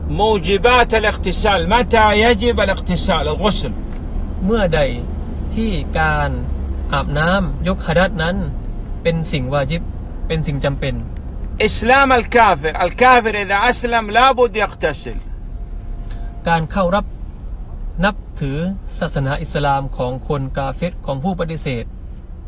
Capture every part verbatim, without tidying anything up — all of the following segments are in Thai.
موجبات الاغتسال متى يجب الاغتسال الغسل เมื่อใดที่การอาบน้ำยกหะดัษนั้นเป็นสิ่งวาญิบเป็นสิ่งจำเป็น إسلام الكافر الكافر إذا أسلم لابد يغتسل การเข้ารับนับถือศาสนาอิสลามของคนกาเฟรของผู้ปฏิเสธ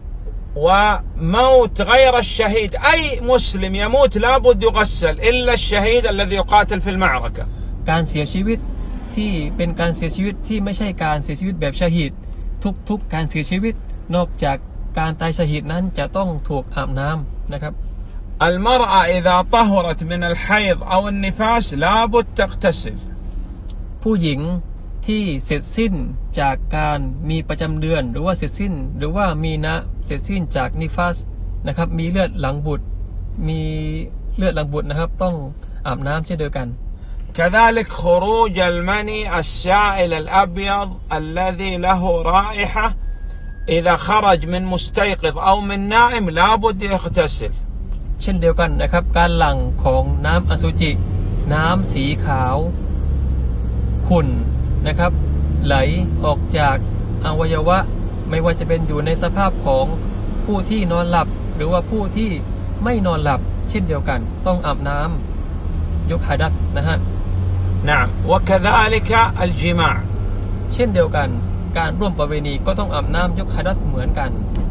وموت غير الشهيد أي مسلم يموت لابد يغسل إلا الشهيد الذي يقاتل في المعركة การเสียชีวิตที่เป็นการเสียชีวิตที่ไม่ใช่การเสียชีวิตแบบชะฮีดทุกๆการเสียชีวิตนอกจากการตายชะฮีดนั้นจะต้องถูกอาบน้ำนะครับ المرأة إذا طهرت من الحيض أو النفاس لابد تغتسل ผู้หญิงที่เสร็จสิ้นจากการมีประจำเดือนหรือว่าเสร็จสิ้นหรือว่ามีนะเสร็จสิ้นจากนิฟาสนะครับมีเลือดหลังบุตรมีเลือดหลังบุตรนะครับต้องอาบน้ำเช่นเดียวกัน كذلك خروج المني السائل الأبيض الذي له رائحة إذا خرج من مستيقظ أو من نائم لابد يغتسل เช่นเดียวกันนะครับการหลั่งของน้ำอสุจิน้ำสีขาวขุ่นนะครับไหลออกจากอวัยวะไม่ว่าจะเป็นอยู่ในสภาพของผู้ที่นอนหลับหรือว่าผู้ที่ไม่นอนหลับเช่นเดียวกันต้องอาบน้ำยกหะดัษนะฮะ نعم وكذلك الجماع เช่นเดียวกันการร่วมประเวณีก็ต้องอาบน้ำยกหะดัษเหมือนกัน